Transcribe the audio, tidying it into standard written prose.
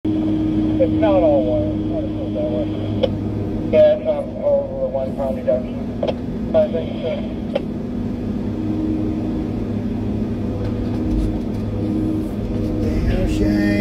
It's not all water. Water feels that way. Yeah, it's over the 1 pound deduction. I think so. Shame.